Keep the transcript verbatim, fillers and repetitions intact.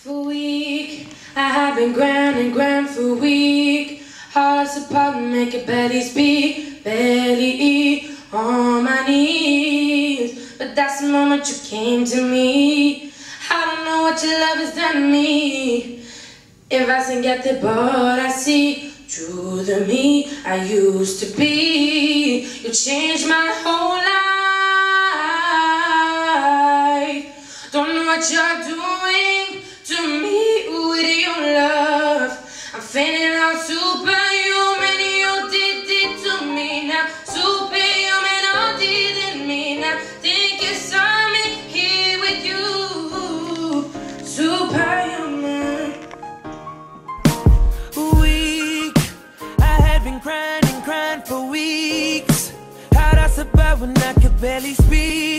For a week, I have been grinding, grind for a week. Hearts apart and make it barely speak, barely eat on my knees. But that's the moment you came to me. I don't know what your love has done to me. If I can get the bored, I see true to me I used to be. You changed my whole life. Don't know what you're doing to me with your love. I'm feeling out superhuman. You did it to me now. Superhuman, all did in me now. Think you saw me here with you. Superhuman. Weak, I had been crying and crying for weeks. How'd I survive when I could barely speak?